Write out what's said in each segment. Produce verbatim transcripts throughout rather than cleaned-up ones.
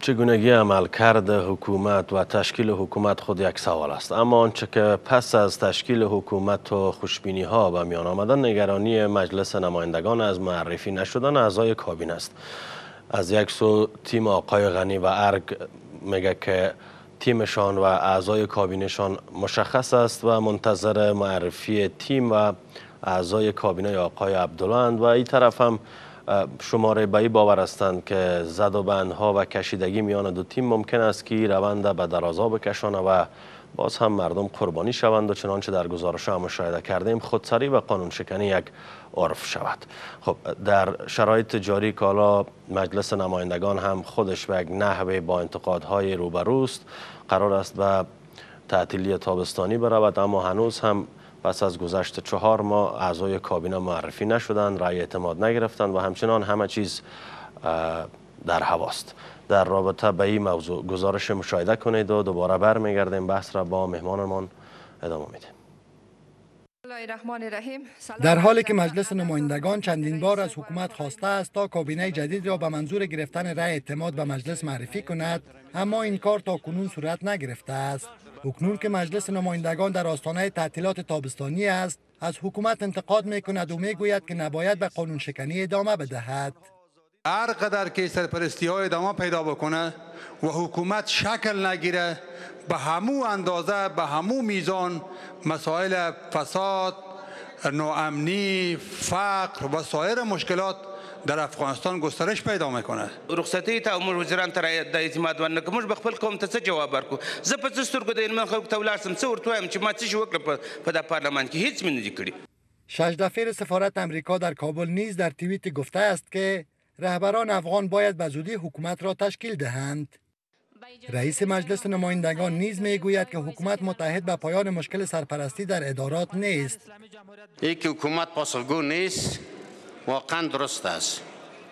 چگونگی عملکرد حکومت و تشکیل حکومت خود یک سوال است، اما آنچه که پس از تشکیل حکومت و خوشبینی ها به میان آمدن نگرانی مجلس نمایندگان از معرفی نشدن اعضای کابینه است. از یک سو تیم آقای غنی و ارگ میگه که تیمشان و اعضای کابینهشان مشخص است و منتظر معرفی تیم و اعضای کابینه آقای عبدالله اند و این طرف هم شماره به این باور هستند که زد و بندها و کشیدگی میان دو تیم ممکن است که روند به درازا بکشانه و باز هم مردم قربانی شوند و چنانچه در گزارش هم مشاهده کردیم خودسری و قانون شکنی یک عرف شود. خب در شرایط جاری که حالا مجلس نمایندگان هم خودش به یک نحوه با انتقادهای روبروست، قرار است به تعطیلی تابستانی برود، اما هنوز هم پس از گذشت چهار ماه اعضای کابینه معرفی نشدند، رأی اعتماد نگرفتند و همچنان همه چیز در هواست. در رابطه به این موضوع گزارش مشاهده کنید و دوباره برمیگردیم بحث را با مهمانمان ادامه میدیم. در حالی که مجلس نمایندگان چندین بار از حکومت خواسته است تا کابینه جدید را به منظور گرفتن رأی اعتماد به مجلس معرفی کند، اما این کار تا کنون صورت نگرفته است. اکنون که مجلس نمایندگان در آستانه تعطیلات تابستانی است، از حکومت انتقاد میکند و میگوید که نباید به قانون شکنی ادامه بدهد. هر قدر که سرپرستی ها ادامه پیدا بکنه و حکومت شکل نگیره، به همو اندازه به همو میزان مسائل فساد، ناامنی، فقر و سایر مشکلات در افغانستان گسترش پیدا میکنه. رخصتی ته امور وزیران تر د اعتماد ورنه کوم به خپل قوم ته څه جواب ورکو. زه په څه سترګو د علم خلکو ته ولاړ سم څه ورته وایم چې ما څه وکړه په د پارلمان کې هیڅ مې نه دي کړي. شجدفیر سفارت امریکا در کابل نیز در توییت گفته است که رهبران افغان باید به زودی حکومت را تشکیل دهند. رئیس مجلس نمایندگان نیز میگوید که حکومت متحد به پایان مشکل سرپرستی در ادارات نیست. ای که حکومت پاسخگو نیست واقعا درست است.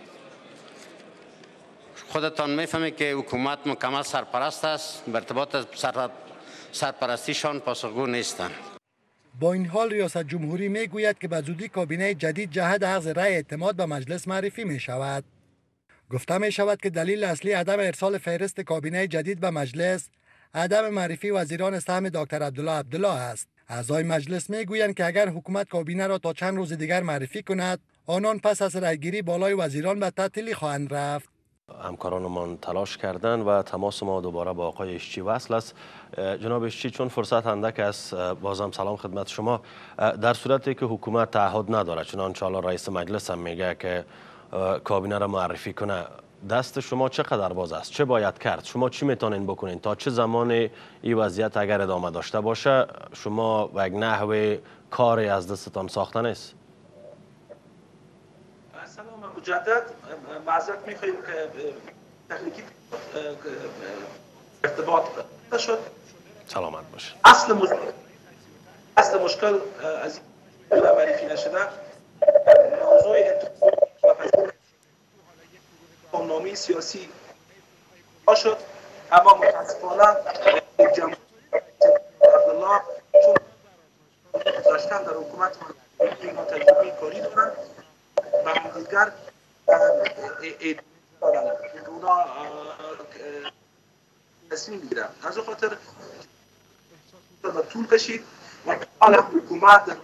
خودتان میفهمید که حکومت مکمل سرپرست است، به ارتباط سرپرستیشان پاسخگو نیستند. با این حال ریاست جمهوری میگوید که به زودی کابینه جدید جهت اخذ رأی اعتماد به مجلس معرفی می شود. گفته می شود که دلیل اصلی عدم ارسال فهرست کابینه جدید به مجلس عدم معرفی وزیران سهم دکتر عبدالله عبدالله است. اعضای مجلس میگویند که اگر حکومت کابینه را تا چند روز دیگر معرفی کند، آنان پس از رأیگیری بالای وزیران به تعطیلی خواهند رفت. همکارانمان تلاش کردند و تماس ما دوباره با آقای اشچی وصل است. جناب اشچی، چون فرصت اندک است بازم سلام خدمت شما. در صورتی که حکومت تعهد نداره، چنانچه حالا رئیس مجلس هم میگه که کابینه را معرفی کنه، دست شما چقدر باز است؟ چه باید کرد؟ شما چی میتونین بکنین تا چه زمان این وضعیت اگر ادامه داشته باشه شما و یک نحوه کاری از دستتان ساخته نیست؟ سلام مجدد، معذرت میخواهیم که تکنیکی ارتباط شد. سلامت باشید. اصل مشکل اصل مشکل از این معرفی نشده موضوع انتخاب قانونی سیاسی شد، اما متاسفانه جمهوری عبدالله چون گذاشتن در حکومت اینا تجربه کاری دارن و دیگر اونا تصمیم میگیرن. از اون خاطر طول کشید و حالا حکومت در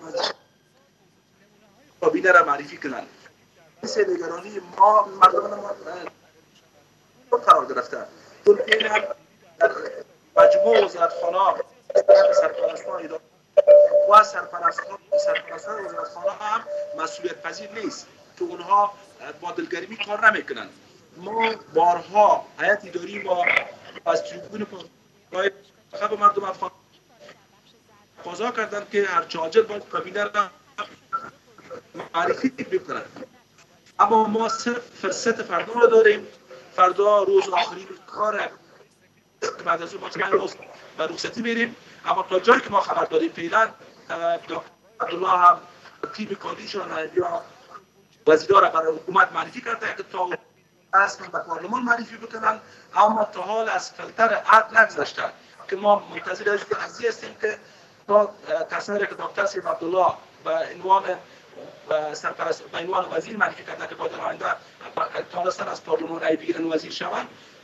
کابینه را معرفی کنن. این نگرانی ما مردم ما قرار گرفته. چون این هم در مجموع وزارتخانه سرپرستان اداره و سرپرستان سرپرستان وزارتخانه هم مسئولیت پذیر نیست که اونها با دلگرمی کار نمیکنن. ما بارها هیئت اداری ما از تریبون پای خب مردم افغان تقاضا کردن که هر چه عاجل باید کابینه را معرفی بکنن، اما ما صرف فرصت فردا را داریم. فردا روز آخرین کار بعد از اون ما چند روز به رخصتی میریم، اما تا جایی که ما خبر داریم فعلا دکتر عبدالله هم تیم کاریشان یا وزیرا را برای حکومت معرفی کرده که تا اصلا به پارلمان معرفی بکنن، اما تا حال از فلتر عقل نگذشته که ما منتظر از قضیه هستیم که تا تصویری که دکتر سید عبدالله به عنوان و سرپرست به عنوان وزیر معرفی کرده که باید آینده تانستن از پارلمان رای بگیرن وزیر شوند،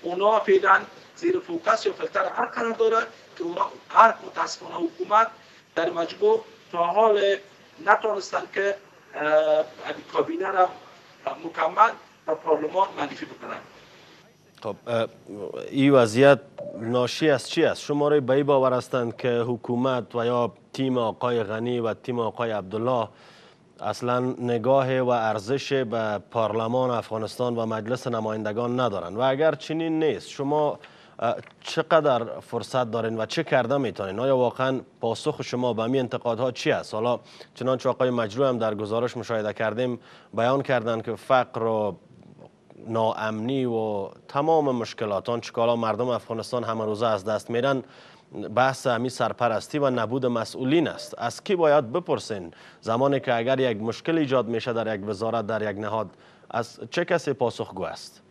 اونا فعلا زیر فوکس یا فلتر هر قرار داره که اونا هر متاسفانه حکومت در مجموع تا حال نتونستن که کابینه را مکمل در پارلمان معرفی بکنن. خب این وضعیت ناشی از چی است؟ شما را به این باور هستند که حکومت و یا تیم آقای غنی و تیم آقای عبدالله اصلا نگاه و ارزش به پارلمان افغانستان و مجلس نمایندگان ندارند و اگر چنین نیست شما چقدر فرصت دارین و چه کرده میتونین؟ آیا واقعا پاسخ شما به همین انتقادها چی است؟ حالا چنانچه آقای مجروح هم در گزارش مشاهده کردیم بیان کردند که فقر و ناامنی و تمام مشکلات آنچه که مردم افغانستان همه روزه از دست میرن بحث همی سرپرستی و نبود مسئولین است. از کی باید بپرسین زمانی که اگر یک مشکل ایجاد میشه در یک وزارت در یک نهاد از چه کسی پاسخگو است؟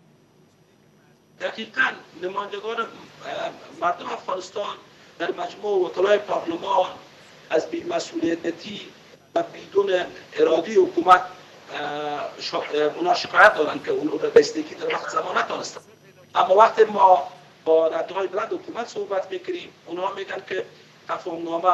دقیقاً نمایندگان مردم افغانستان در مجموع وکلای پارلمان از بی‌مسئولیتی و بدون اراده حکومت اونا شکایت دارن که اون رو بستگی در وقت زمان نتونستن. اما وقتی ما با ردهای بلند حکومت صحبت میکنیم اونها میگن که تفاهم نامه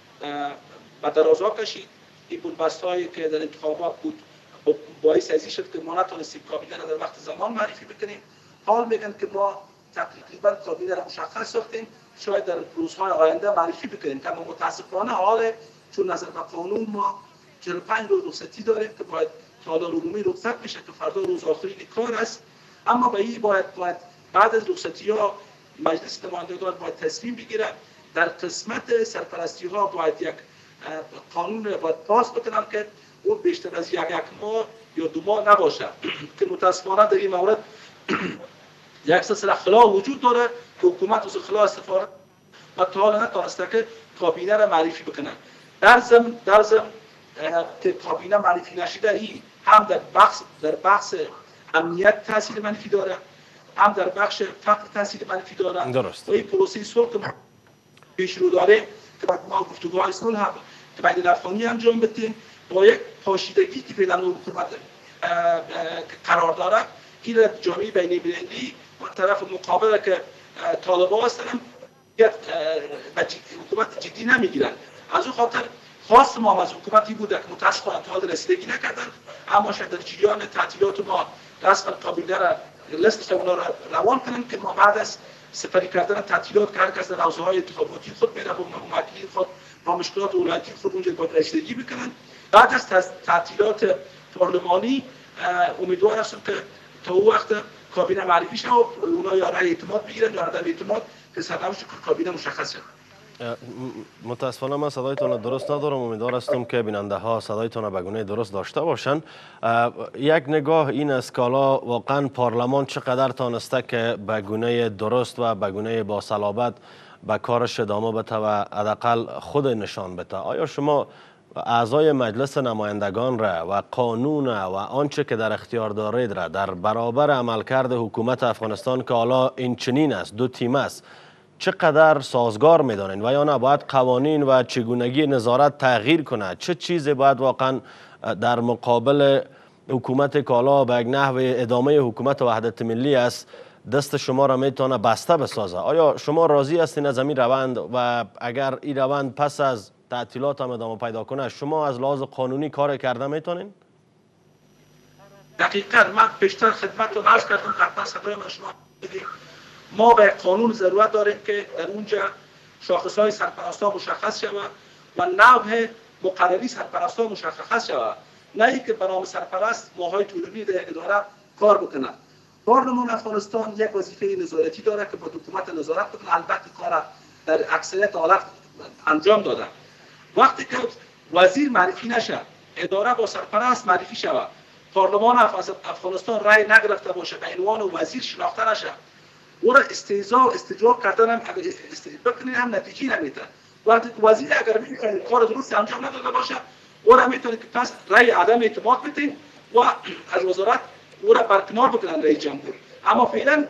به درازا کشید. این بنبست هایی که در انتخابات بود باعث ازی شد که ما نتونستیم کابینه را در وقت زمان معرفی بکنیم. حال میگن که ما تقریبا کابینه را مشخص ساختیم، شاید در روزهای آینده معرفی بکنیم. اما متاسفانه حال چون نظر به قانون ما چهل و پنج روز رخصتی داریم که باید تالار عمومی رخصت میشه که فردا روز آخرین کار است. اما به این باید باید بعد از رخصتی ها مجلس نمایندگان باید تصمیم بگیره. در قسمت سرپرستی ها باید یک قانون باید پاس بکنن که اون بیشتر از یک یک ماه یا دو ماه نباشه که متاسفانه در این مورد یک سلسله خلا وجود داره که حکومت از خلا استفاده و تا حالا نتونسته که کابینه را معرفی بکنن. در ضمن در ضمن که کابینه معرفی نشده ای هم در بحث در بحث امنیت تاثیر منفی داره، هم در بخش فقر تاثیر منفی داره. درست. و این پروسه صلح که پیش رو داره که بعد ما گفتگوهای صلح هم که بین افغانی انجام بدیم با یک پاشیدگی که فعلا حکومت قرار داره این جامعه بین المللی و طرف مقابل که طالبان هستن حکومت جدی نمیگیرن. از اون خاطر خواست ما از حکومتی بوده که متاسفانه تا حال رسیدگی نکردن. اما شاید در جریان تعطیلات ما رسما کابینه را لیست اونا را روان کنن که ما بعد از سپری کردن تعطیلات که هر کس در حوزه‌های انتخاباتی خود میره با ممثلین خود با مشکلات ولایتی خود اونجا باید رسیدگی بکنن. بعد از تعطیلات پارلمانی امیدوار هستم که تا اون وقت کابینه معرفی شه و اونا یا رأی اعتماد بگیرن یا عدم اعتماد که سرنوشت کابینه مشخص شه. متاسفانه من صدایتان درست ندارم. امیدوار هستم که بیننده ها صدایتان به گونه درست داشته باشند. یک نگاه این است که حالا واقعا پارلمان چقدر تانسته که به گونه درست و به گونه با صلابت به کارش ادامه بده و حداقل خود نشان بده. آیا شما اعضای مجلس نمایندگان را و قانون و آنچه که در اختیار دارید را در برابر عملکرد حکومت افغانستان که حالا این چنین است، دو تیم است، چقدر سازگار میدانید و یا نه باید قوانین و چگونگی نظارت تغییر کنه؟ چه چیزی باید واقعا در مقابل حکومت که حالا به یک نحو ادامه حکومت وحدت ملی است دست شما را میتونه بسته بسازه؟ آیا شما راضی هستین از این روند و اگر این روند پس از تعطیلات هم ادامه پیدا کنه شما از لحاظ قانونی کار کرده میتونین؟ دقیقاً من بیشتر خدمت رو عرض کردم قبلا صدای من شما بدید. ما به قانون ضرورت داریم که در اونجا شاخصهای سرپرستان مشخص شود و نوع مقرری سرپرستان مشخص شود، نه اینکه به نام سرپرست ماهای طولانی در اداره کار بکنه. پارلمان افغانستان یک وظیفه نظارتی داره که با حکومت نظارت بکنه. البته کار در اکثریت حالت انجام داده. وقتی که وزیر معرفی نشه، اداره با سرپرست معرفی شود، پارلمان افغانستان رای نگرفته باشه، به عنوان وزیر شناخته نشه، او را استهزاء استجواب کردن هم اگر بکنید هم نتیجه نمیده. وقتی وزیر اگر میتونه کار درست انجام نداده باشه او را میتونه که پس رای عدم اعتماد بده و از وزارت او را برکنار بکنن رئیس جمهور. اما فعلا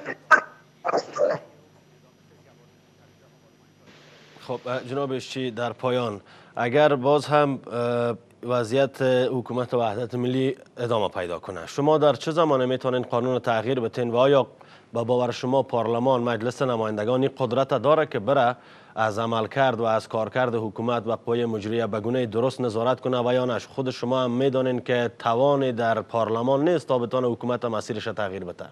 خب جناب اشچی در پایان اگر باز هم وضعیت حکومت وحدت ملی ادامه پیدا کنه شما در چه زمانه میتونین قانون تغییر بتین و آیا با باور شما پارلمان مجلس نمایندگان این قدرت داره که بره از عملکرد و از کارکرد حکومت و قوه مجریه به گونه درست نظارت کنه و یا نه؟ خود شما هم میدانین که توانی در پارلمان نیست تا بتونه حکومت مسیرش تغییر بده.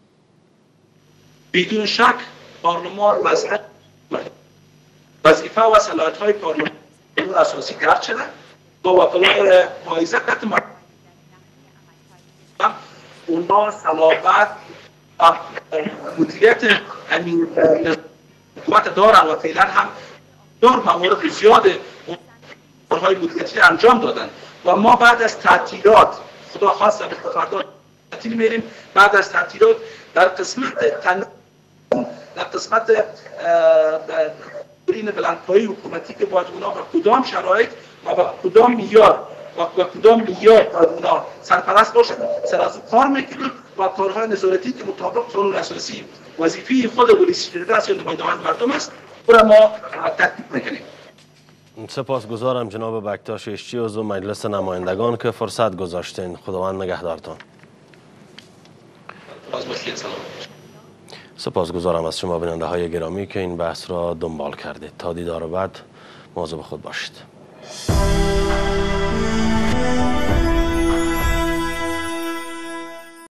بدون شک پارلمان وظیفه و صلاحیت‌های پارلمان اساسی گرد شده با وکلای پاییزه قطع اونا صلابت و مدیریت حکومت دارن و فعلا هم دور موارد زیاد اونهای مدیریتی انجام دادن و ما بعد از تعطیلات خدا خواست به فردا تعطیل میریم. بعد از تعطیلات در قسمت تن در قسمت برین بلندپایی حکومتی که باید اونا به کدام شرایط و به کدام معیار و به کدام معیار باید اونا سرپرست باشن سر از کار میکنیم و کارهای نظارتی که مطابق قانون اساسی وظیفه خود ولی سیاست یا نمایندگان مردم است برای ما تطبیق میکنیم. سپاسگزارم جناب بکتاش اشچی عضو مجلس نمایندگان که فرصت گذاشتین. خداوند نگهدارتان. سپاسگزارم از شما بیننده های گرامی که این بحث را دنبال کردید. تا دیدار بعد مواظب خود باشید.